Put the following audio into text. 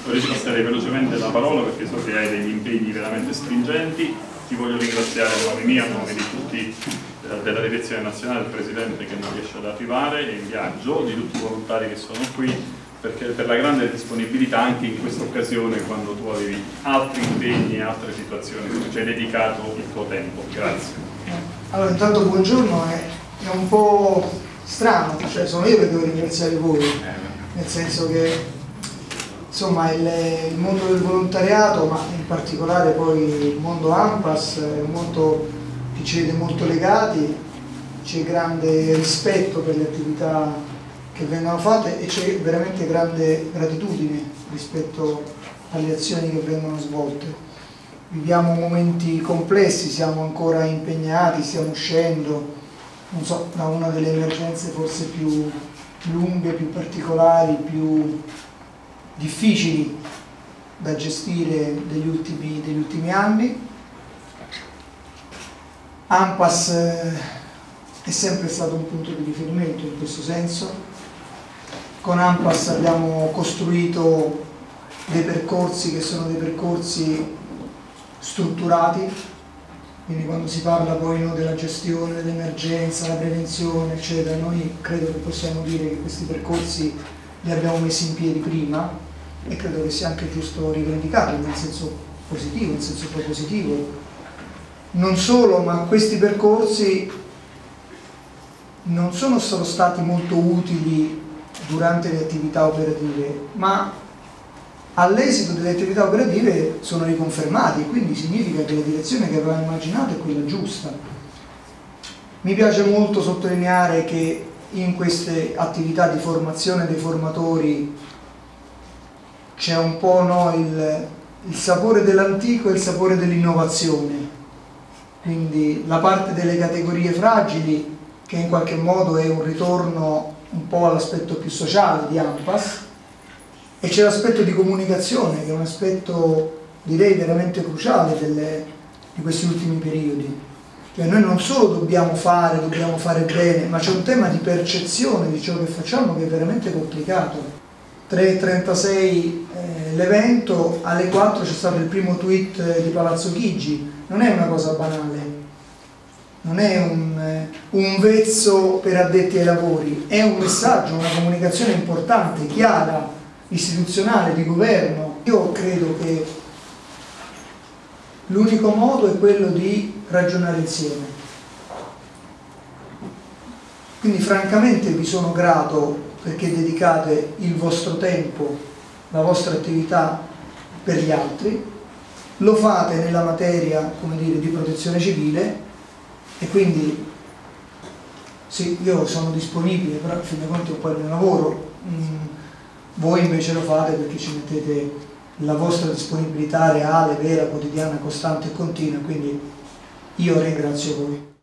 Ora ti passerei velocemente la parola perché so che hai degli impegni veramente stringenti. Ti voglio ringraziare a nome mio, a nome di tutti della direzione nazionale, del Presidente che non riesce ad arrivare, e in viaggio, di tutti i volontari che sono qui, perché per la grande disponibilità anche in questa occasione quando tu avevi altri impegni e altre situazioni, dove ci hai dedicato il tuo tempo. Grazie. Allora, intanto buongiorno, è un po' strano, cioè sono io che devo ringraziare voi, nel senso che insomma il mondo del volontariato, ma in particolare poi il mondo ANPAS, è un mondo che ci vede molto legati, c'è grande rispetto per le attività che vengono fatte e c'è veramente grande gratitudine rispetto alle azioni che vengono svolte. Viviamo momenti complessi, siamo ancora impegnati, stiamo uscendo, non so, da una delle emergenze forse più lunghe, più particolari, più difficili da gestire degli ultimi anni. ANPAS è sempre stato un punto di riferimento in questo senso. Con ANPAS abbiamo costruito dei percorsi che sono dei percorsi strutturati, quindi quando si parla poi della gestione dell'emergenza, la prevenzione eccetera, noi credo che possiamo dire che questi percorsi li abbiamo messi in piedi prima e credo che sia anche giusto rivendicarli nel senso positivo, in senso propositivo. Non solo, ma questi percorsi non sono solo stati molto utili durante le attività operative, ma all'esito delle attività operative sono riconfermati, quindi significa che la direzione che avevamo immaginato è quella giusta. Mi piace molto sottolineare che in queste attività di formazione dei formatori c'è un po' il sapore dell'antico e il sapore dell'innovazione, quindi la parte delle categorie fragili, che in qualche modo è un ritorno un po' all'aspetto più sociale di ANPAS, e c'è l'aspetto di comunicazione, che è un aspetto direi veramente cruciale di questi ultimi periodi. Cioè noi non solo dobbiamo fare bene, ma c'è un tema di percezione di ciò che facciamo che è veramente complicato. 3:36 l'evento, alle 4 c'è stato il primo tweet di Palazzo Chigi, non è una cosa banale, non è un vezzo per addetti ai lavori, è un messaggio, una comunicazione importante, chiara, istituzionale, di governo. Io credo che l'unico modo è quello di ragionare insieme. Quindi francamente vi sono grato perché dedicate il vostro tempo, la vostra attività per gli altri, lo fate nella materia, come dire, di protezione civile e quindi sì, io sono disponibile, però a fin dei conti è un po' il mio lavoro, voi invece lo fate perché ci mettete la vostra disponibilità reale, vera, quotidiana, costante e continua, quindi io ringrazio voi.